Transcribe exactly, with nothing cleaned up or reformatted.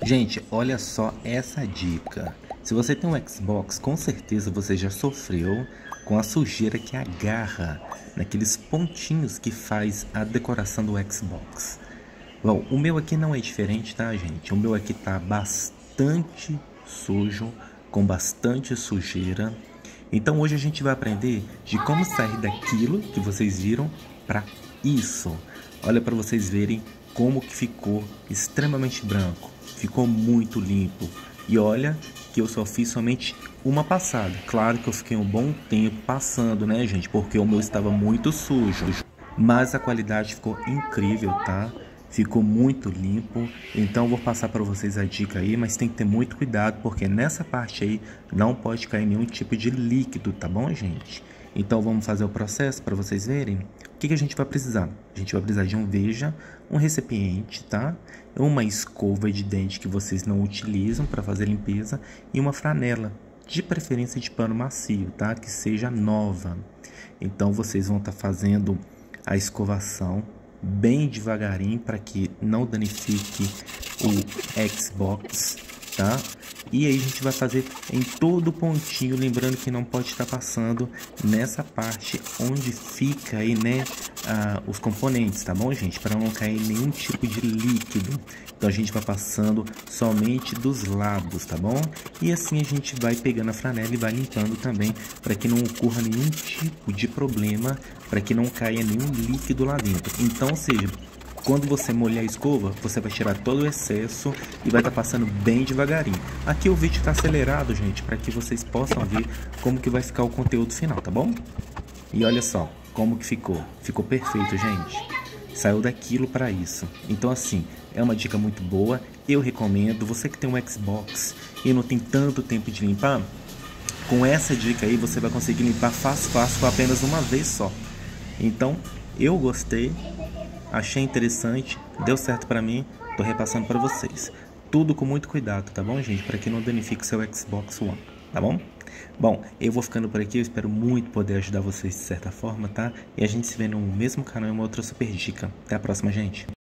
Gente, olha só essa dica. Se você tem um Xbox, com certeza você já sofreu com a sujeira que agarra naqueles pontinhos que faz a decoração do Xbox. Bom, o meu aqui não é diferente, tá, gente? O meu aqui tá bastante sujo, com bastante sujeira. Então hoje a gente vai aprender de como sair daquilo que vocês viram para isso. Olha para vocês verem como que ficou extremamente branco. Ficou muito limpo. E olha que eu só fiz somente uma passada. Claro que eu fiquei um bom tempo passando, né, gente? Porque o meu estava muito sujo. Mas a qualidade ficou incrível, tá? Ficou muito limpo. Então eu vou passar para vocês a dica aí, mas tem que ter muito cuidado, porque nessa parte aí não pode cair nenhum tipo de líquido, tá bom, gente? Então vamos fazer o processo para vocês verem. O que, que a gente vai precisar? A gente vai precisar de um Veja, um recipiente, tá? Uma escova de dente que vocês não utilizam para fazer limpeza e uma franela, de preferência de pano macio, tá? Que seja nova. Então vocês vão estar tá fazendo a escovação bem devagarinho para que não danifique o Xbox, tá? E aí a gente vai fazer em todo pontinho, lembrando que não pode estar passando nessa parte onde fica aí, né, ah, os componentes, tá bom, gente? Para não cair nenhum tipo de líquido. Então a gente vai passando somente dos lados, tá bom? E assim a gente vai pegando a franela e vai limpando também, para que não ocorra nenhum tipo de problema, para que não caia nenhum líquido lá dentro. Então, ou seja, quando você molhar a escova, você vai tirar todo o excesso e vai estar tá passando bem devagarinho. Aqui o vídeo está acelerado, gente, para que vocês possam ver como que vai ficar o conteúdo final, tá bom? E olha só como que ficou. Ficou perfeito, gente. Saiu daquilo para isso. Então, assim, é uma dica muito boa. Eu recomendo. Você que tem um Xbox e não tem tanto tempo de limpar, com essa dica aí você vai conseguir limpar fácil, fácil, com apenas uma vez só. Então, eu gostei. Achei interessante, deu certo pra mim, tô repassando pra vocês. Tudo com muito cuidado, tá bom, gente? Para que não danifique seu Xbox One, tá bom? Bom, eu vou ficando por aqui, eu espero muito poder ajudar vocês de certa forma, tá? E a gente se vê no mesmo canal em uma outra super dica. Até a próxima, gente!